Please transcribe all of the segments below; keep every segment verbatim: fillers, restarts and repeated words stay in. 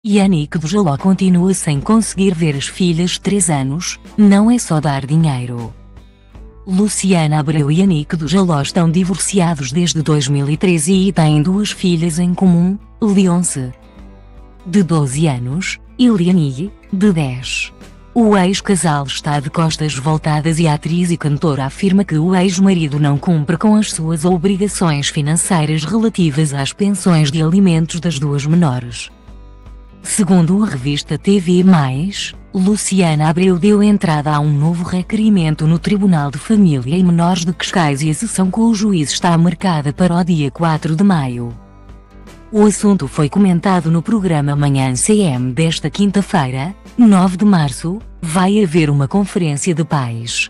Yannick do Jaló continua sem conseguir ver as filhas de três anos, não é só dar dinheiro. Luciana Abreu e Yannick do Jaló estão divorciados desde dois mil e treze e têm duas filhas em comum, Leonce, de doze anos, e Liani, de dez. O ex-casal está de costas voltadas e a atriz e cantora afirma que o ex-marido não cumpre com as suas obrigações financeiras relativas às pensões de alimentos das duas menores. Segundo a revista T V mais, Luciana Abreu deu entrada a um novo requerimento no Tribunal de Família e Menores de Cascais e a sessão com o juiz está marcada para o dia quatro de maio. O assunto foi comentado no programa Manhã C M desta quinta-feira, nove de março, vai haver uma conferência de pais.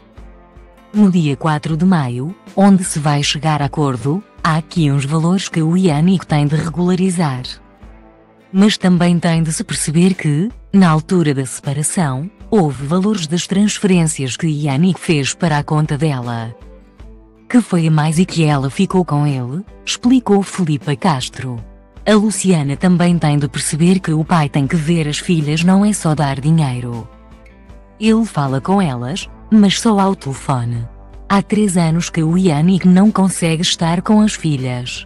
No dia quatro de maio, onde se vai chegar a acordo, há aqui uns valores que o Yannick tem de regularizar. Mas também tem de se perceber que, na altura da separação, houve valores das transferências que Yannick fez para a conta dela, que foi a mais e que ela ficou com ele, explicou Filipa Castro. A Luciana também tem de perceber que o pai tem que ver as filhas, não é só dar dinheiro. Ele fala com elas, mas só ao telefone. Há três anos que o Yannick não consegue estar com as filhas.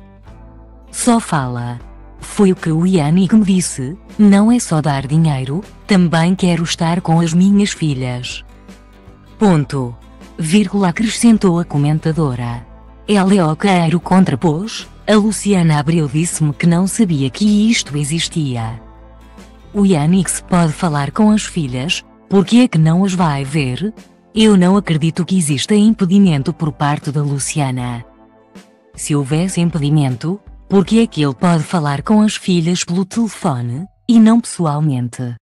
Só fala. Foi o que o Yannick me disse, não é só dar dinheiro, também quero estar com as minhas filhas. Ponto. Vírgula, acrescentou a comentadora. Léo Queiro contrapôs, a Luciana Abreu disse-me que não sabia que isto existia. O Yannick se pode falar com as filhas, porque é que não as vai ver? Eu não acredito que exista impedimento por parte da Luciana. Se houvesse impedimento, porque é que ele pode falar com as filhas pelo telefone, e não pessoalmente?